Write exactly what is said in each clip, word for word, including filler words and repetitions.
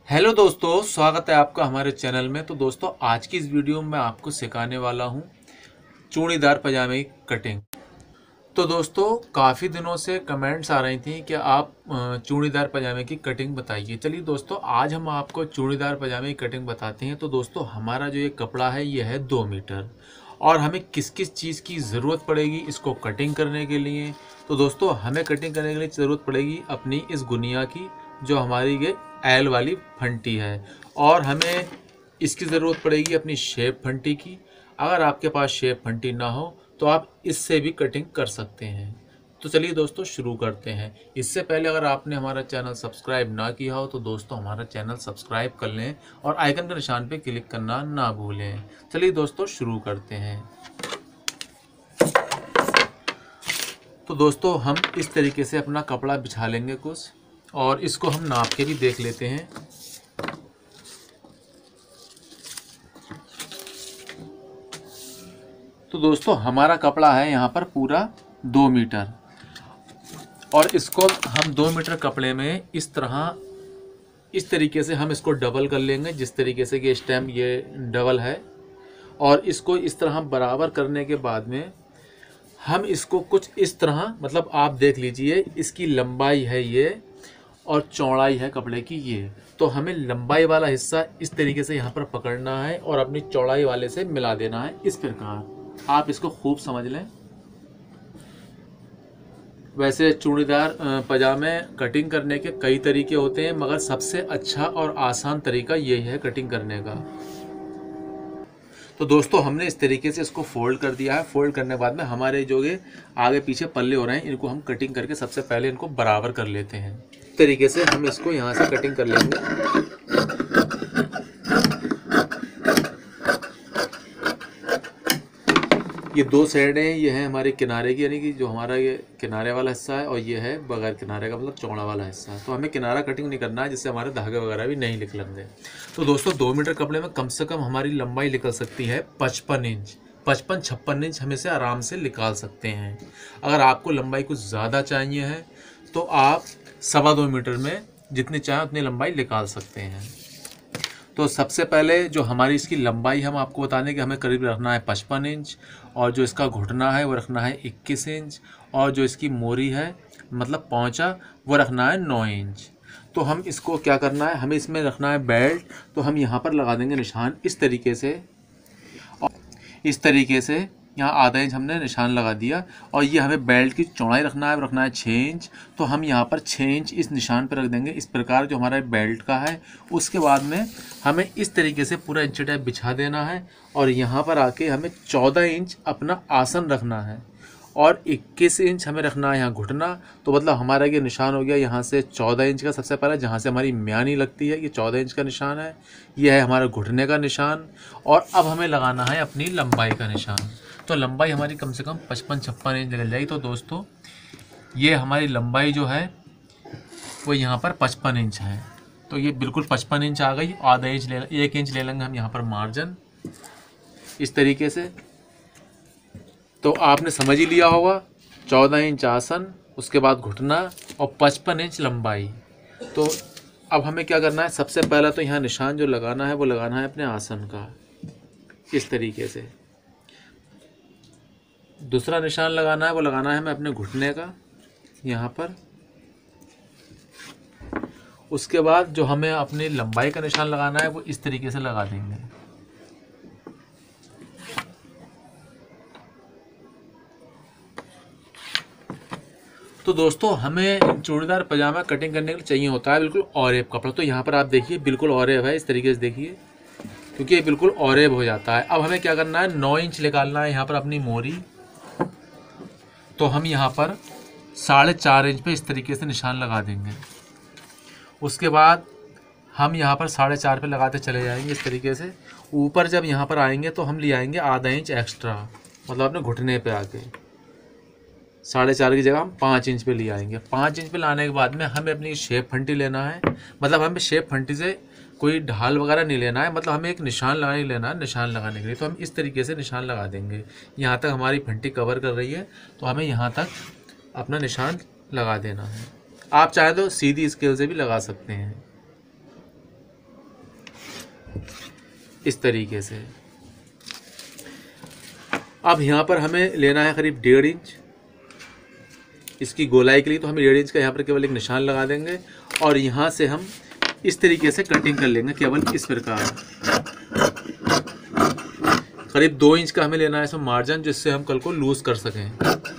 Hello दोस्तों, स्वागत है आपका हमारे चैनल में। तो दोस्तों, आज की इस वीडियो में मैं आपको सिखाने वाला हूं चूड़ीदार पजामे की कटिंग। तो दोस्तों, काफ़ी दिनों से कमेंट्स आ रही थी कि आप अ, चूड़ीदार पजामे की कटिंग बताइए। चलिए दोस्तों, आज हम आपको चूड़ीदार पजामे की कटिंग बताते हैं। तो दोस्तों, हमारा जो ये कपड़ा है ये है दो मीटर और हमें किस किस चीज़ की ज़रूरत पड़ेगी इसको कटिंग करने के लिए। तो दोस्तों, हमें कटिंग करने के लिए ज़रूरत पड़ेगी अपनी इस गुनिया की, जो हमारी ये एल वाली फंटी है, और हमें इसकी ज़रूरत पड़ेगी अपनी शेप फंटी की। अगर आपके पास शेप फंटी ना हो तो आप इससे भी कटिंग कर सकते हैं। तो चलिए दोस्तों, शुरू करते हैं। इससे पहले अगर आपने हमारा चैनल सब्सक्राइब ना किया हो तो दोस्तों हमारा चैनल सब्सक्राइब कर लें और आइकन के निशान पे क्लिक करना ना भूलें। चलिए दोस्तों, शुरू करते हैं। तो दोस्तों, हम इस तरीके से अपना कपड़ा बिछा लेंगे कुछ, और इसको हम नाप के भी देख लेते हैं। तो दोस्तों, हमारा कपड़ा है यहाँ पर पूरा दो मीटर, और इसको हम दो मीटर कपड़े में इस तरह इस तरीके से हम इसको डबल कर लेंगे, जिस तरीके से कि स्टेम ये डबल है। और इसको इस तरह बराबर करने के बाद में हम इसको कुछ इस तरह, मतलब आप देख लीजिए, इसकी लंबाई है ये और चौड़ाई है कपड़े की ये। तो हमें लंबाई वाला हिस्सा इस तरीके से यहाँ पर पकड़ना है और अपनी चौड़ाई वाले से मिला देना है। इस प्रकार आप इसको खूब समझ लें। वैसे चूड़ीदार पजामे कटिंग करने के कई तरीके होते हैं, मगर सबसे अच्छा और आसान तरीका यही है कटिंग करने का। तो दोस्तों, हमने इस तरीके से इसको फोल्ड कर दिया है। फोल्ड करने के बाद में हमारे जो ये आगे पीछे पल्ले हो रहे हैं, इनको हम कटिंग करके सबसे पहले इनको बराबर कर लेते हैं। इस तरीके से हम इसको यहाँ से कटिंग कर लेंगे। ये दो साइडें, ये है हमारे किनारे की, यानी कि जो हमारा ये किनारे वाला हिस्सा है, और ये है बगैर किनारे का, मतलब चौड़ा वाला हिस्सा है। तो हमें किनारा कटिंग नहीं करना है, जिससे हमारे धागे वगैरह भी नहीं निकलेंगे। तो दोस्तों, दो मीटर कपड़े में कम से कम हमारी लंबाई निकल सकती है पचपन इंच। पचपन छप्पन इंच हम इसे आराम से निकाल सकते हैं। अगर आपको लंबाई कुछ ज़्यादा चाहिए है तो आप सवा दो मीटर में जितनी चाहें उतनी लंबाई निकाल सकते हैं। तो सबसे पहले जो हमारी इसकी लंबाई हम आपको बता दें कि हमें करीब रखना है पचपन इंच, और जो इसका घुटना है वो रखना है इक्कीस इंच, और जो इसकी मोरी है मतलब पौंचा वो रखना है नौ इंच। तो हम इसको क्या करना है, हमें इसमें रखना है बेल्ट। तो हम यहाँ पर लगा देंगे निशान इस तरीके से, और इस तरीके से यहाँ आधा इंच हमने निशान लगा दिया। और ये हमें बेल्ट की चौड़ाई रखना है, रखना है छः इंच। तो हम यहाँ पर छः इंच इस निशान पर रख देंगे, इस प्रकार जो हमारा बेल्ट का है। उसके बाद में हमें इस तरीके से पूरा इंची टेप बिछा देना है, और यहाँ पर आके हमें चौदह इंच अपना आसन रखना है, और इक्कीस इंच हमें रखना है यहाँ घुटना। तो मतलब हमारा ये निशान हो गया यहाँ से चौदह इंच का। सबसे पहले जहाँ से हमारी म्यानी लगती है ये चौदह इंच का निशान है, ये है हमारा घुटने का निशान। और अब हमें लगाना है अपनी लंबाई का निशान। तो लंबाई हमारी कम से कम पचपन छप्पन इंच निकल जाएगी। तो दोस्तों, ये हमारी लंबाई जो है वो यहाँ पर पचपन इंच है। तो ये बिल्कुल पचपन इंच आ गई। आधा इंच ले एक इंच ले लेंगे हम यहाँ पर मार्जिन, इस तरीके से। तो आपने समझ ही लिया होगा, चौदह इंच आसन, उसके बाद घुटना और पचपन इंच लंबाई। तो अब हमें क्या करना है, सबसे पहला तो यहाँ निशान जो लगाना है वो लगाना है अपने आसन का, इस तरीके से। दूसरा निशान लगाना है वो लगाना है हमें अपने घुटने का, यहाँ पर। उसके बाद जो हमें अपनी लंबाई का निशान लगाना है वो इस तरीके से लगा देंगे। तो दोस्तों, हमें चूड़ीदार पजामा कटिंग करने के लिए चाहिए होता है बिल्कुल ऑरेब कपड़ा। तो यहाँ पर आप देखिए बिल्कुल ऑरेब है, इस तरीके से देखिए, क्योंकि ये बिल्कुल ऑरेब हो जाता है। अब हमें क्या करना है, नौ इंच निकालना है यहाँ पर अपनी मोरी। तो हम यहाँ पर साढ़े चार इंच पे इस तरीके से निशान लगा देंगे। उसके बाद हम यहाँ पर साढ़े चार पे लगाते चले जाएंगे इस तरीके से। ऊपर जब यहाँ पर आएंगे तो हम ले आएंगे आधा इंच एक्स्ट्रा, मतलब अपने घुटने पे आके साढ़े चार की जगह हम पाँच इंच पे ले आएंगे। पाँच इंच पे लाने के बाद में हमें अपनी शेप फंटी लेना है। मतलब हमें शेप फंटी से कोई ढाल वगैरह नहीं लेना है, मतलब हमें एक निशान लगा ही लेना है निशान लगाने के लिए। तो हम इस तरीके से निशान लगा देंगे। यहाँ तक हमारी फंटी कवर कर रही है तो हमें यहाँ तक अपना निशान लगा देना है। आप चाहे तो सीधी स्केल से भी लगा सकते हैं। इस तरीके से। अब यहाँ पर हमें लेना है करीब डेढ़ इंच इसकी गोलाई के लिए, तो हम डेढ़ इंच का यहाँ पर केवल एक निशान लगा देंगे और यहाँ से हम इस तरीके से कटिंग कर लेंगे केवल इस प्रकार। करीब दो इंच का हमें लेना है इसमें मार्जिन, जिससे हम कल को लूज कर सकें।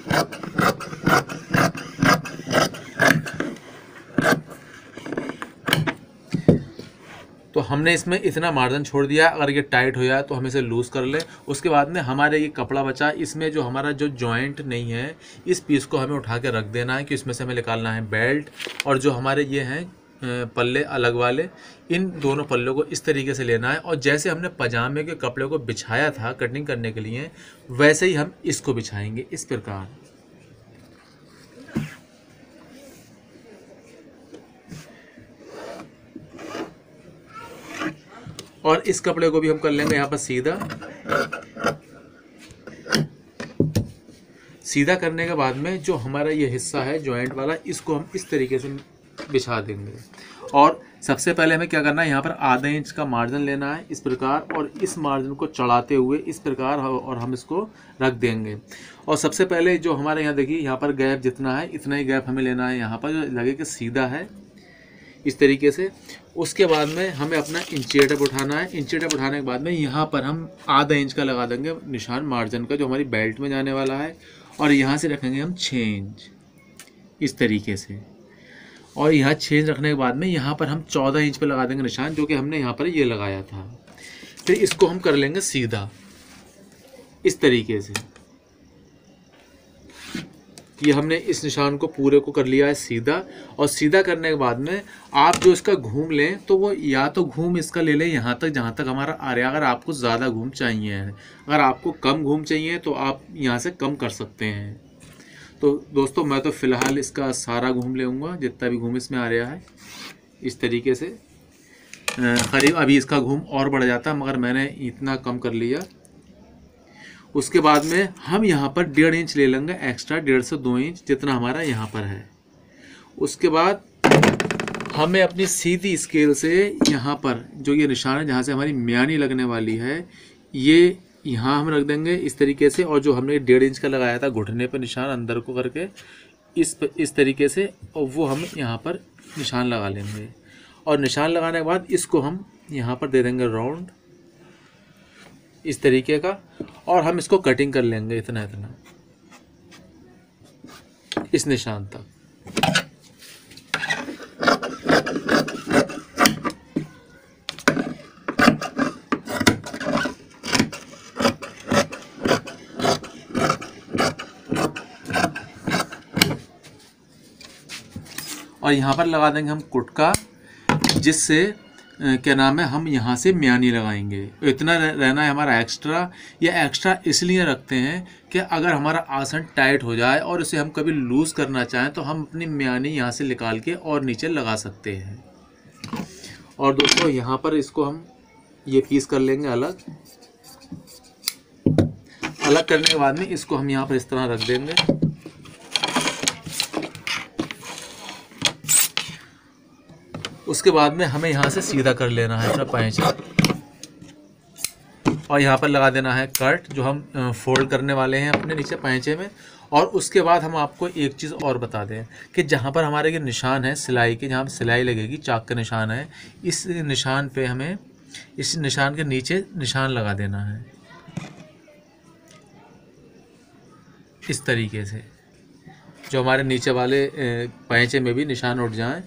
तो हमने इसमें इतना मार्जिन छोड़ दिया, अगर ये टाइट हो जाए तो हम इसे लूज़ कर लें। उसके बाद में हमारे ये कपड़ा बचा, इसमें जो हमारा जो जॉइंट नहीं है इस पीस को हमें उठा के रख देना है कि इसमें से हमें निकालना है बेल्ट, और जो हमारे ये हैं पल्ले अलग वाले, इन दोनों पल्लों को इस तरीके से लेना है। और जैसे हमने पजामे के कपड़े को बिछाया था कटिंग करने के लिए, वैसे ही हम इसको बिछाएंगे इस प्रकार। और इस कपड़े को भी हम कर लेंगे यहाँ पर सीधा। सीधा करने के बाद में जो हमारा ये हिस्सा है जॉइंट वाला, इसको हम इस तरीके से बिछा देंगे। और सबसे पहले हमें क्या करना है, यहाँ पर आधा इंच का मार्जिन लेना है इस प्रकार, और इस मार्जिन को चढ़ाते हुए इस प्रकार, और हम इसको रख देंगे। और सबसे पहले जो हमारे यहाँ देखिए, यहाँ पर गैप जितना है इतना ही गैप हमें लेना है यहाँ पर, जो लगे कि सीधा है इस तरीके से। उसके बाद में हमें अपना इंची टेप उठाना है। इंची टेप उठाने के बाद में यहाँ पर हम आधा इंच का लगा देंगे निशान मार्जिन का, जो हमारी बेल्ट में जाने वाला है। और यहाँ से रखेंगे हम छः इंच इस तरीके से। और यहाँ छः इंच रखने के बाद में यहाँ पर हम चौदह इंच पे लगा देंगे निशान, जो कि हमने यहाँ पर ये लगाया था। फिर इसको हम कर लेंगे सीधा इस तरीके से। ये हमने इस निशान को पूरे को कर लिया है सीधा। और सीधा करने के बाद में आप जो इसका घूम लें, तो वो या तो घूम इसका ले लें यहाँ तक जहाँ तक हमारा आ रहा है, अगर आपको ज़्यादा घूम चाहिए है। अगर आपको कम घूम चाहिए तो आप यहाँ से कम कर सकते हैं। तो दोस्तों मैं तो फ़िलहाल इसका सारा घूम लेऊँगा, जितना भी घूम इसमें आ रहा है इस तरीके से। करीब अभी इसका घूम और बढ़ जाता, मगर मैंने इतना कम कर लिया। उसके बाद में हम यहाँ पर डेढ़ इंच ले लेंगे एक्स्ट्रा, डेढ़ से दो इंच जितना हमारा यहाँ पर है। उसके बाद हमें अपनी सीधी स्केल से यहाँ पर जो ये निशान है जहाँ से हमारी म्यानी लगने वाली है, ये यहाँ हम रख देंगे इस तरीके से। और जो हमने डेढ़ इंच का लगाया था घुटने पर निशान अंदर को करके इस इस तरीके से, और वो हम यहाँ पर निशान लगा लेंगे। और निशान लगाने के बाद इसको हम यहाँ पर दे देंगे राउंड इस तरीके का, और हम इसको कटिंग कर लेंगे इतना इतना इस निशान तक। और यहाँ पर लगा देंगे हम कुटका, जिससे क्या नाम है हम यहाँ से म्यानी लगाएंगे। इतना रहना है हमारा एक्स्ट्रा। ये एक्स्ट्रा इसलिए रखते हैं कि अगर हमारा आसन टाइट हो जाए और इसे हम कभी लूज़ करना चाहें तो हम अपनी म्यानी यहाँ से निकाल के और नीचे लगा सकते हैं। और दोस्तों यहाँ पर इसको हम ये पीस कर लेंगे अलग। अलग करने के बाद में इसको हम यहाँ पर इस तरह रख देंगे। उसके बाद में हमें यहाँ से सीधा कर लेना है अपना पैंचा, और यहाँ पर लगा देना है कट, जो हम फोल्ड करने वाले हैं अपने नीचे पैंचे में। और उसके बाद हम आपको एक चीज़ और बता दें कि जहाँ पर हमारे ये निशान है सिलाई के, जहाँ सिलाई लगेगी चाक का निशान है, इस निशान पे हमें इस निशान के नीचे निशान लगा देना है इस तरीके से, जो हमारे नीचे वाले पैंचे में भी निशान उठ जाएं।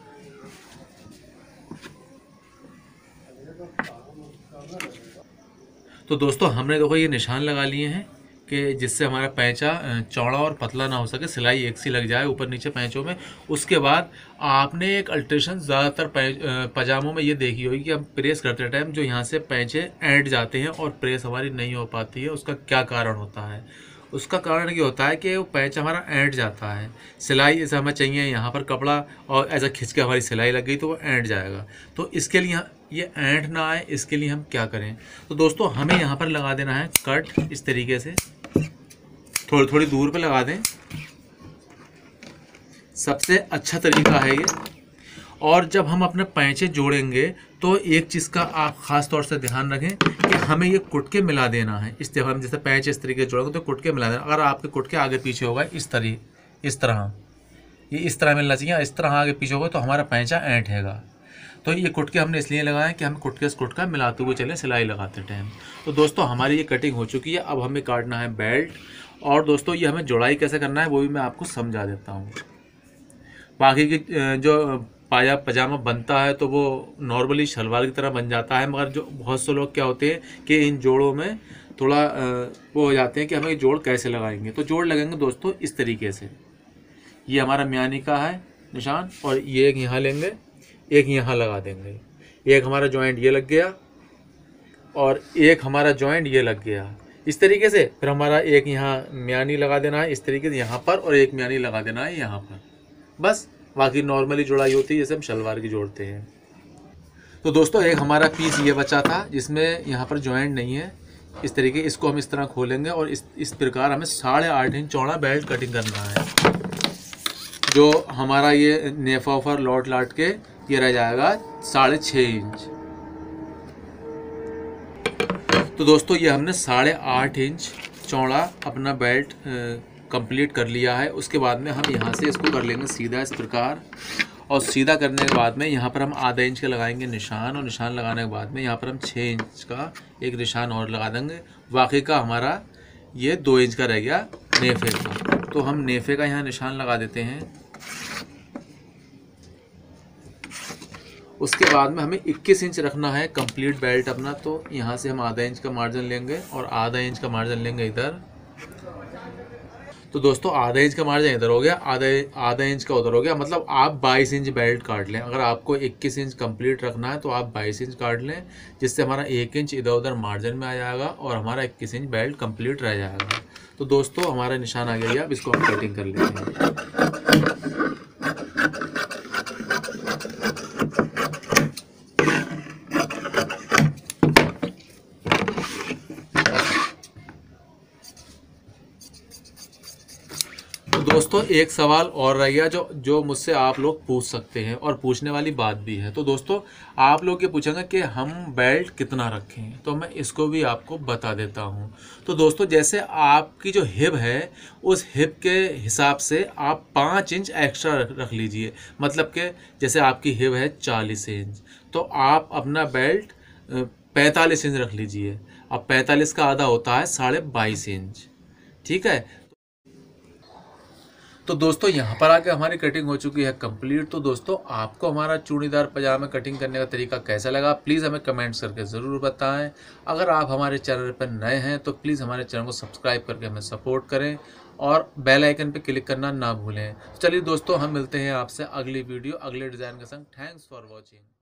तो दोस्तों हमने देखो ये निशान लगा लिए हैं कि जिससे हमारा पैंचा चौड़ा और पतला ना हो सके, सिलाई एक सी लग जाए ऊपर नीचे पैंचों में। उसके बाद आपने एक अल्ट्रेशन ज़्यादातर पजामों में ये देखी होगी कि हम प्रेस करते टाइम जो यहाँ से पैंचे ऐंठ जाते हैं और प्रेस हमारी नहीं हो पाती है। उसका क्या कारण होता है? उसका कारण ये होता है कि वो पैंच हमारा ऐंठ जाता है। सिलाई जैसे हमें चाहिए यहाँ पर कपड़ा और ऐसा खिंच के हमारी सिलाई लग गई तो वो ऐंठ जाएगा। तो इसके लिए ये ऐंठ ना आए इसके लिए हम क्या करें? तो दोस्तों हमें यहाँ पर लगा देना है कट इस तरीके से, थोड़ी थोड़ी दूर पे लगा दें, सबसे अच्छा तरीका है ये। और जब हम अपने पैंचे जोड़ेंगे तो एक चीज़ का आप ख़ास तौर से ध्यान रखें कि हमें ये कुटके मिला देना है। इस तरह हम जैसे पैंचे इस तरीके से जोड़ेंगे तो कुटके मिला देना। अगर आपके कुटके आगे पीछे होगा इस तरह इस तरह ये इस तरह मिलना चाहिए, इस तरह आगे पीछे होगा तो हमारा पैंचा ऐंठेगा। तो ये कुटके हमने इसलिए लगाए कि हम कुटके से कुटका मिलाते हुए चलें सिलाई लगाते टाइम। तो दोस्तों हमारी ये कटिंग हो चुकी है। अब हमें काटना है बेल्ट। और दोस्तों ये हमें जोड़ाई कैसे करना है वो भी मैं आपको समझा देता हूँ। बाकी की जो पाया पजामा बनता है तो वो नॉर्मली शलवार की तरह बन जाता है, मगर जो बहुत से लोग क्या होते हैं कि इन जोड़ों में थोड़ा वो हो जाते हैं कि हमें जोड़ कैसे लगाएंगे। तो जोड़ लगेंगे दोस्तों इस तरीके से। ये हमारा म्यानी का है निशान और ये एक यहाँ लेंगे, एक यहाँ लगा देंगे। एक हमारा जॉइंट ये लग गया और एक हमारा जॉइंट ये लग गया इस तरीके से। फिर हमारा एक यहाँ म्यानी लगा देना है इस तरीके से यहाँ पर, और एक म्यानी लगा देना है यहाँ पर। बस बाकी नॉर्मली जोड़ाई होती है जैसे हम शलवार की जोड़ते हैं। तो दोस्तों एक हमारा पीस ये बचा था जिसमें यहाँ पर जॉइंट नहीं है इस तरीके, इसको हम इस तरह खोलेंगे और इस इस प्रकार हमें साढ़े आठ इंच चौड़ा बेल्ट कटिंग करना है। जो हमारा ये नेफा उफर लौट लाट के ये रह जाएगा साढ़े छः इंच। तो दोस्तों ये हमने साढ़े आठ इंच चौड़ा अपना बेल्ट कंप्लीट कर लिया है। उसके बाद में हम यहाँ से इसको कर लेंगे सीधा इस प्रकार, और सीधा करने के बाद में यहाँ पर हम आधा इंच का लगाएंगे निशान, और निशान लगाने के बाद में यहाँ पर हम छः इंच का एक निशान और लगा देंगे। बाकी का हमारा ये दो इंच का रह गया नेफे का। तो हम नेफे का यहाँ निशान लगा देते हैं। उसके बाद में हमें इक्कीस इंच रखना है कंप्लीट बेल्ट अपना। तो यहाँ से हम आधा इंच का मार्जिन लेंगे और आधा इंच का मार्जिन लेंगे इधर। तो दोस्तों आधा इंच का मार्जिन इधर हो गया, आधा आधा इंच का उधर हो गया, मतलब आप बाईस इंच बेल्ट काट लें। अगर आपको इक्कीस इंच कंप्लीट रखना है तो आप बाईस इंच काट लें, जिससे हमारा एक इंच इधर उधर मार्जिन में आ जाएगा और हमारा इक्कीस इंच बेल्ट कंप्लीट रह जाएगा। तो दोस्तों हमारा निशान आ गया, अब इसको हम कटिंग कर लेते हैं। दोस्तों एक सवाल और रह गया जो जो मुझसे आप लोग पूछ सकते हैं और पूछने वाली बात भी है। तो दोस्तों आप लोग ये पूछेंगे कि हम बेल्ट कितना रखें, तो मैं इसको भी आपको बता देता हूं। तो दोस्तों जैसे आपकी जो हिप है उस हिप के हिसाब से आप पाँच इंच एक्स्ट्रा रख लीजिए। मतलब कि जैसे आपकी हिप है चालीस इंच तो आप अपना बेल्ट पैंतालीस इंच रख लीजिए। अब पैंतालीस का आधा होता है साढ़े बाईस इंच, ठीक है। तो दोस्तों यहाँ पर आके हमारी कटिंग हो चुकी है कंप्लीट। तो दोस्तों आपको हमारा चूड़ीदार पजामा कटिंग करने का तरीका कैसा लगा प्लीज़ हमें कमेंट्स करके ज़रूर बताएं। अगर आप हमारे चैनल पर नए हैं तो प्लीज़ हमारे चैनल को सब्सक्राइब करके हमें सपोर्ट करें और बेल आइकन पर क्लिक करना ना भूलें। चलिए दोस्तों हम मिलते हैं आपसे अगली वीडियो अगले डिज़ाइन के संग। Thanks for watching.